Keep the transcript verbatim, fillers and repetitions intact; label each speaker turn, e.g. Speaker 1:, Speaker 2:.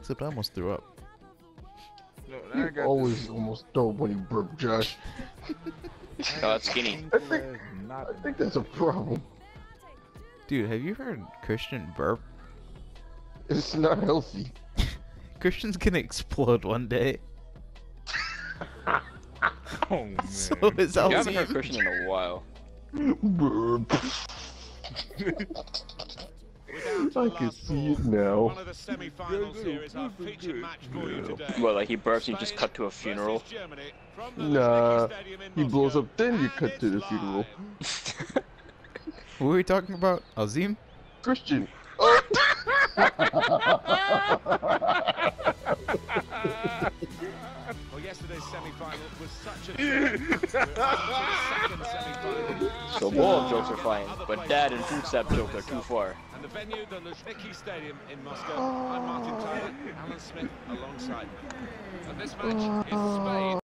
Speaker 1: except I almost threw up.
Speaker 2: No, I
Speaker 3: You
Speaker 2: got
Speaker 3: always
Speaker 2: this.
Speaker 3: almost throw when you burp, Josh.
Speaker 4: Oh, that's skinny.
Speaker 3: I think, I think that's a problem.
Speaker 1: Dude, have you heard Christian burp?
Speaker 3: It's not healthy.
Speaker 1: Christian's gonna explode one day.
Speaker 2: Oh man.
Speaker 1: So is
Speaker 4: I haven't heard
Speaker 1: Alzim.
Speaker 4: Christian in a while.
Speaker 3: Burp. I can see it now.
Speaker 5: One of the semi-finals here is our featured match for you today.
Speaker 4: Well, like he burps, you just cut to a funeral.
Speaker 3: Nah, he blows up, then you cut to the funeral.
Speaker 1: What were we talking about? Alzim?
Speaker 3: Christian.
Speaker 5: Well, yesterday's semi-final was such a second semi-final.
Speaker 4: So ball jokes are fine, but dad and food sap jokes are too far.
Speaker 5: And the venue, the Luzhniki Stadium in Moscow. I'm Martin Tyler, Alan Smith alongside me. And this match is Spain.